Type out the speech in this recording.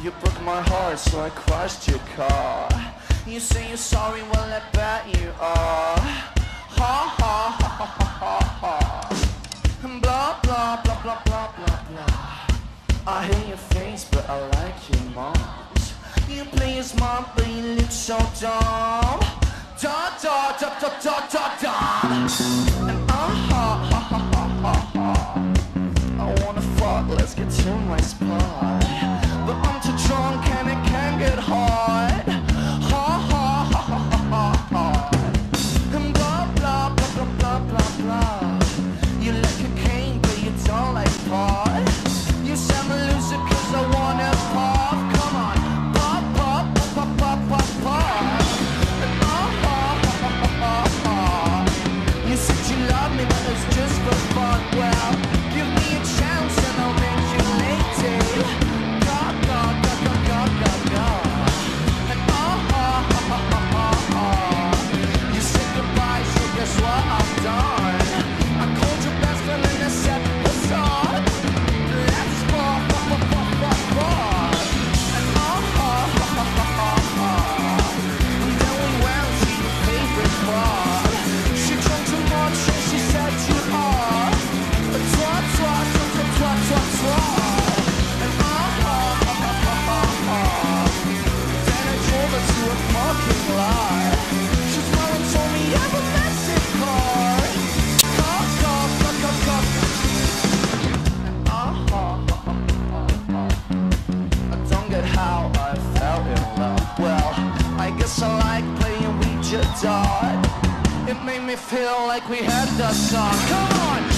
You broke my heart, so I crashed your car. You say you're sorry, well I bet you are. Ha ha ha ha ha ha. Blah blah blah blah blah blah blah. I hate your face, but I like your mom's. You play your smart, but you look so dumb. Da da da da da da da. And ha ha ha ha ha ha. I wanna fuck, let's get to my spot. But I'm too drunk and it can't get hard. Ha ha ha ha ha ha. And blah blah blah blah blah blah blah. You like cocaine but you don't like pot. You say I'm a loser cause I wanna pop. Come on, pop pop pop pop pop pop. And ha ha ha ha ha ha. You said you love me but it's just for fun. Well, give me a chance and I'll make you late. Guess what I've done? I called your best friend and I said, what's up? Let's fuck, fuck, fuck, fuck, fuck, fuck. And and then we went to your favorite bar. She drank too much and she said too hard. Twat, twat, twat, twat, twat, twat, twat. And then I drove her to a parking lot. She smiled and told me, yeah, but how I fell in love. Well, I guess I like playing Ouija dot. It made me feel like we had the song. Come on!